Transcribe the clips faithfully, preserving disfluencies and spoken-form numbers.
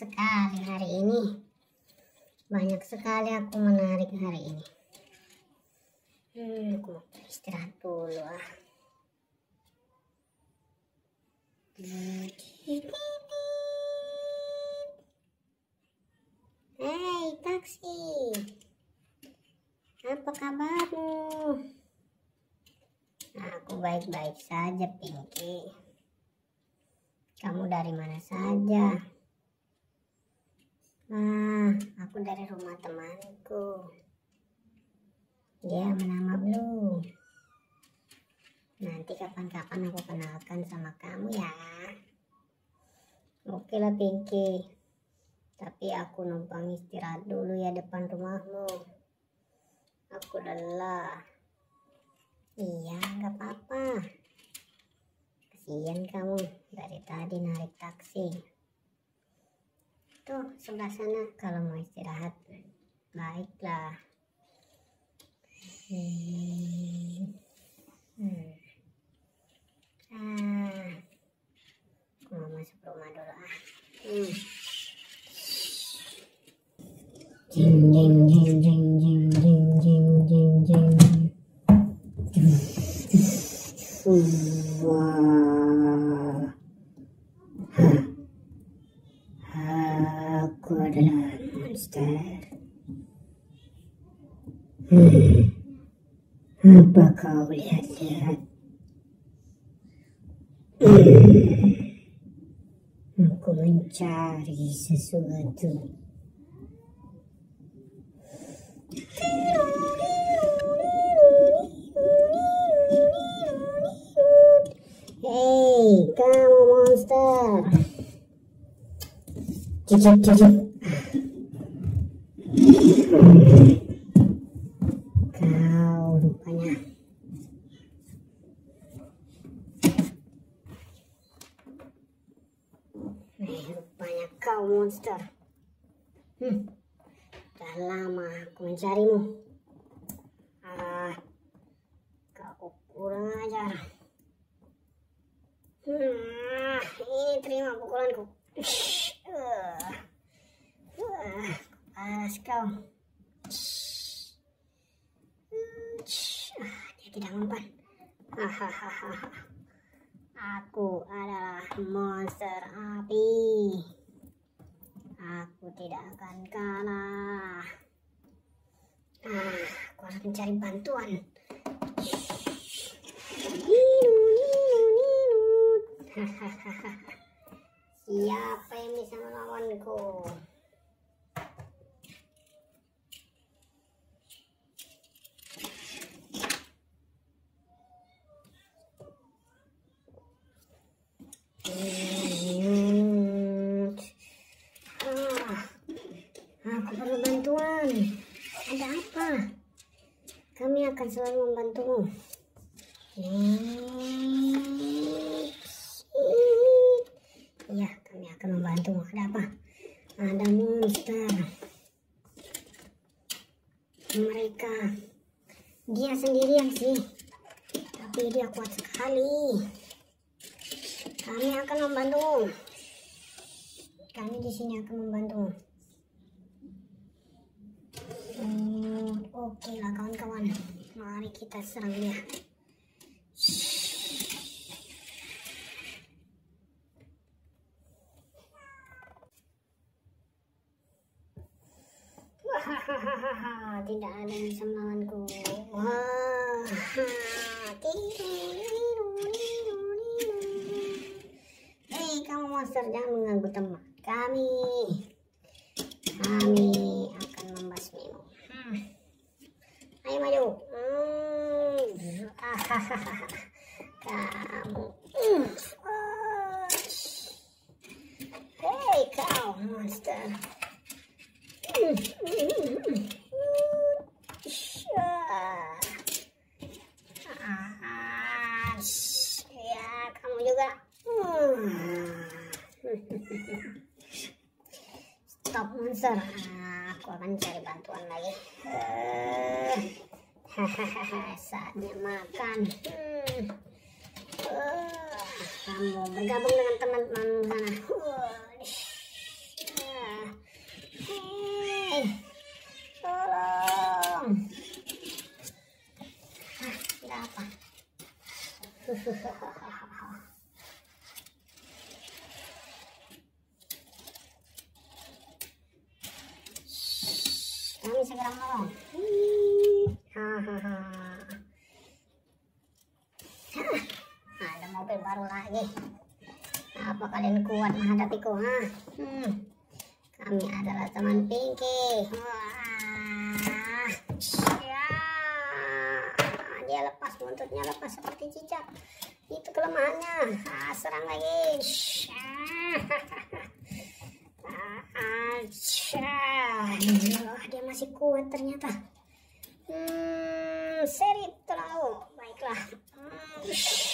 sekali hari ini. Banyak sekali aku menarik hari ini. Hmm, aku mau istirahat dulu ah. Hei taksi, apa kabarmu? Aku baik-baik saja, Pinky. Kamu dari mana saja? Ah, aku dari rumah temanku. Dia bernama Blue. Nanti kapan-kapan aku kenalkan sama kamu ya. Oke lah Pinky. Tapi aku numpang istirahat dulu ya depan rumahmu. Aku lelah. Iya, nggak apa-apa. Kasihan kamu dari tadi narik taksi. Tuh sebelah sana kalau mau istirahat. Baiklah. Hmm. Hmm. Ah, aku mau masuk rumah dulu ah. Hmm. Jing jing jing jing jing jing jing jing jing. Wah. Aku adalah monster. Hmm. Apa kau lihat-lihat? Hmm. Aku mencari sesuatu. Hei, kamu monster. Cicip, cicip. Kau rupanya. Nih, rupanya kau monster. Hmm, udah lama aku mencarimu. Ah, kau kurang ajar. Hmm, ini terima pukulanku. Uh, uh, panas kau. Ah, dia tidak mempan. Hahaha. Aku adalah monster api. Aku tidak akan kalah. Ah, aku harus mencari bantuan. Hahaha. Siapa yang bisa melawanku? Hmm. Ah, aku perlu bantuan. Ada apa? Kami akan selalu membantumu. Iya, kami akan membantumu. Ada apa? Ada monster. Mereka, dia sendirian sih, tapi dia kuat sekali. Kami akan membantu. Kami di sini akan membantu. Hmm, Oke okay lah kawan-kawan, mari kita serang dia. Hahaha, tidak ada yang bisa melawanku. Wah, hei kamu monster, jangan mengganggu teman kami. Kami akan membasmimu. Hmm. Ayo maju. Hmm. Kamu. Hmm. Hei kau monster. Hmm. Hmm. Ah. Ya kamu juga. Hmm. Stop monster. Ah, aku akan cari bantuan lagi. Hahaha, saatnya makan. Hmm. Uh, kamu bergabung dengan teman-teman sana. Uh, Hei, tolong. Ah, ada apa? Kami segera menolong. Hahaha. Ada mobil baru lagi. Apa kalian kuat menghadapiku? Ha? Hmm. Kami adalah teman Pinky. Wah. Ya. Dia lepas buntutnya, lepas seperti cicak. Itu kelemahannya. Ah, serang lagi. Ah, dia masih kuat ternyata. Hmm, seri terlalu. Baiklah. Hmm,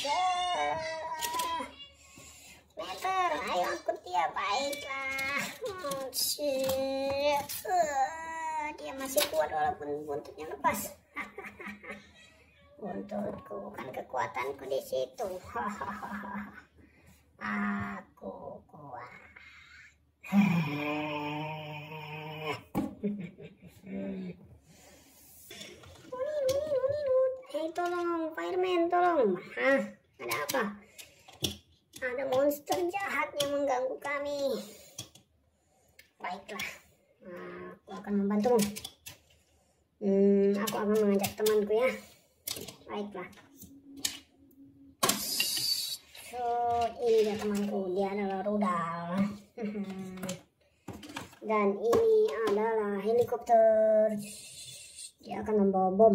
meter, ayo angkut dia. Baiklah. Hmm, uh, dia masih kuat walaupun buntutnya lepas. Buntutku bukan kekuatanku di situ. Aku kuat. Hei, tolong fireman, tolong. Hah, ada apa? Ada monster jahat yang mengganggu kami. Baiklah, aku akan membantumu. Hmm, aku akan mengajak temanku ya. Baiklah. So, ini dia temanku, dia adalah rudal. Dan ini adalah helikopter. Dia akan membawa bom.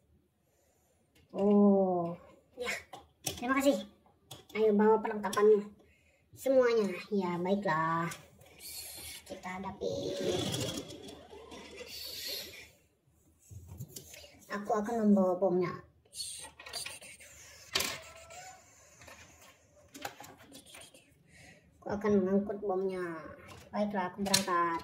Oh, ya, terima kasih. Ayo bawa perlengkapan semuanya. Ya, baiklah. Kita hadapi. Aku akan membawa bomnya. Aku akan mengangkut bomnya. Baiklah, aku berangkat.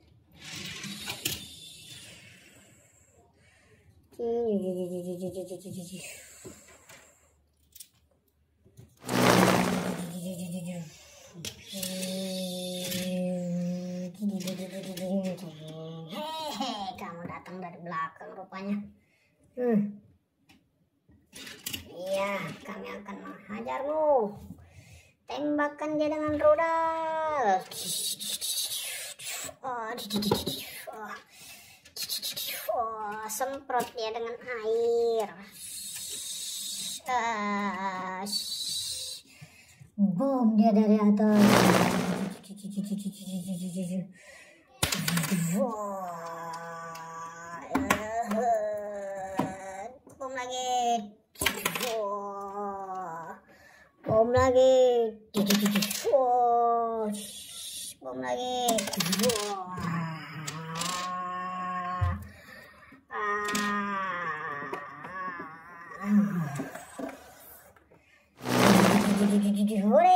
Hehehe, kamu datang dari belakang rupanya. Hmm. Iya, kami akan menghajarmu. Tembakan dia dengan rudal. Oh, oh, semprot dia dengan air. Uh, bom dia dari atas. Bom lagi. Bom lagi. Bom lagi. Hore!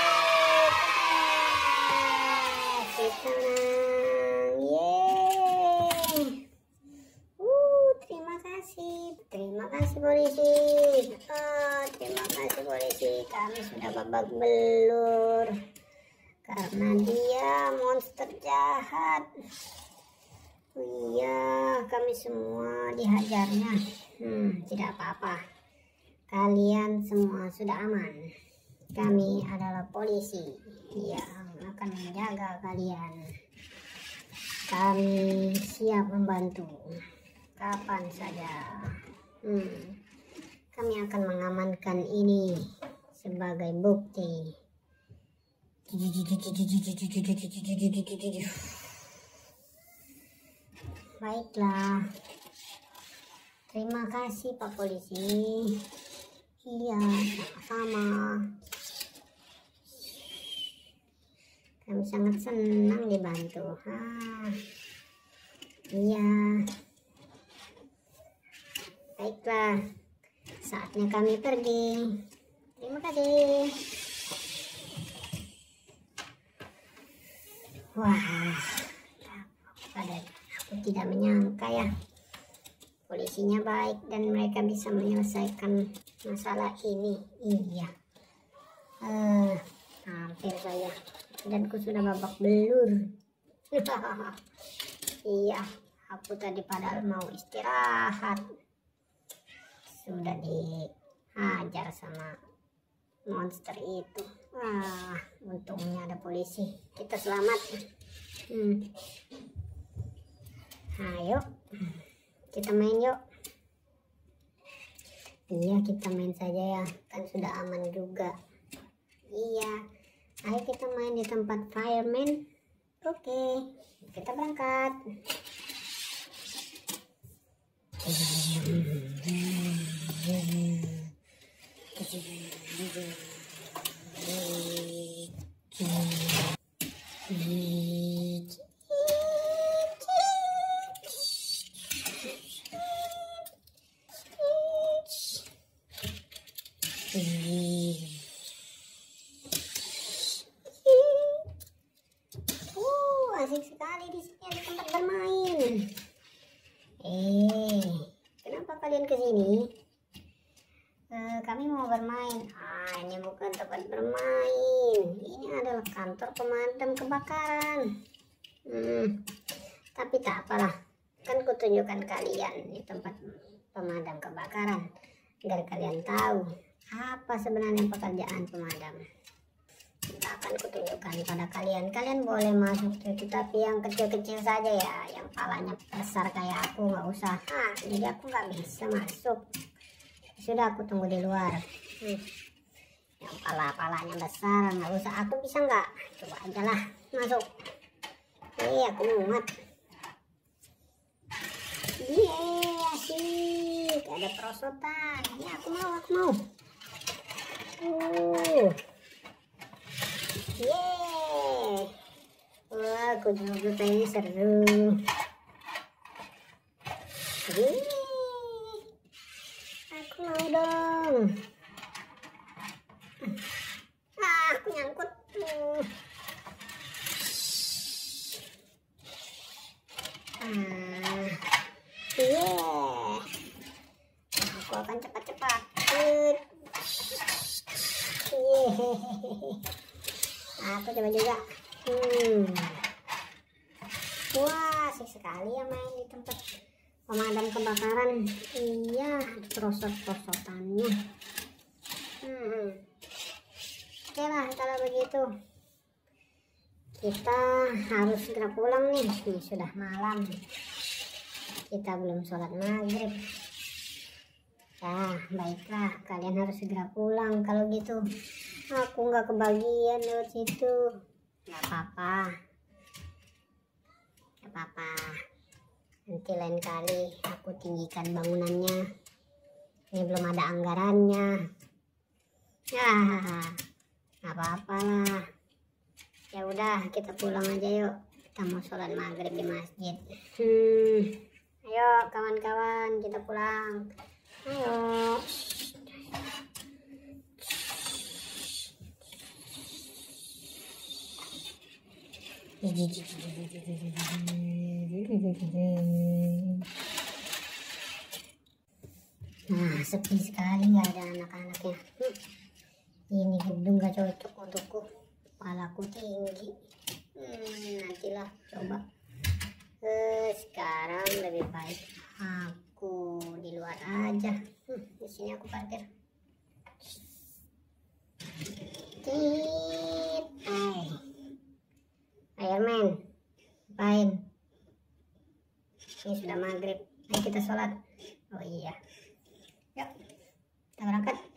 Kita menang. Yeay. Uh, terima kasih. Terima kasih polisi. Oh, terima kasih polisi. Kami sudah babak belur karena dia monster jahat. Oh iya, kami semua dihajarnya. Hmm, tidak apa-apa. Kalian semua sudah aman. Kami adalah polisi yang akan menjaga kalian. Kami siap membantu kapan saja. Hmm, kami akan mengamankan ini sebagai bukti. Baiklah. Terima kasih Pak Polisi. Iya, sama-sama. Kami sangat senang dibantu. Ah, iya. Baiklah, saatnya kami pergi. Terima kasih. Wah, pada aku tidak menyangka ya. Polisinya baik dan mereka bisa menyelesaikan masalah ini. Iya. Uh, hampir saja. Dan ku sudah babak belur. Iya, aku tadi padahal mau istirahat, sudah dihajar sama monster itu. Wah, untungnya ada polisi, kita selamat. hmm. Ayo kita main yuk. Iya, kita main saja ya, kan sudah aman juga. Iya, ayo kita main di tempat fireman. Oke, kita berangkat. Uh, asik sekali di sini ada tempat bermain. Eh, kenapa kalian ke sini? Uh, kami mau bermain. Ah, ini bukan tempat bermain. Ini adalah kantor pemadam kebakaran. Hmm, tapi tak apalah. Kan kutunjukkan kalian di tempat pemadam kebakaran agar kalian tahu apa sebenarnya pekerjaan pemadam. Kita akan kutunjukkan pada kalian. Kalian boleh masuk itu, tapi yang kecil-kecil saja ya, yang palanya besar kayak aku nggak usah. Ah, jadi aku nggak bisa masuk. Sudah, aku tunggu di luar. Hmm. Yang pala-palanya besar nggak usah. Aku bisa nggak? Coba aja lah masuk. Eh, aku muat. Yeay, asik. Ada perosotan. Ya, aku mau, aku mau. Uh. Yeay. Wah, aku juga ini seru. Yeay. Aku mau dong. Ah, aku nyangkut. Uh. Ah. Yeah. Aku akan cepat-cepat. Yeah. Aku coba juga. Hmm. Wah, asik sekali ya main di tempat pemadam kebakaran. Iya, prosot-prosotannya. Hmm. Oke lah, kalau begitu kita harus segera pulang nih. Ini sudah malam. Kita belum sholat maghrib. Ya, baiklah, kalian harus segera pulang. Kalau gitu aku nggak kebagian lewat situ. Nggak apa-apa, nggak apa-apa. Nanti lain kali aku tinggikan bangunannya. Ini belum ada anggarannya. Ya, nggak apa-apa lah. Ya udah, kita pulang aja yuk. Kita mau sholat maghrib di masjid. Hmm, ayo kawan-kawan, kita pulang. Ayo. Nah, sepi sekali, nggak ada anak-anaknya. Hmm. Ini gedung gak cocok untukku. Kepalaku tinggi. Hmm, nantilah coba. Eh, sekarang lebih baik aku di luar aja. Hmm, di sini aku parkir. Tit, ay. Fireman, ngapain? Ini sudah maghrib. Ayo kita sholat. Oh iya. Yuk, kita berangkat.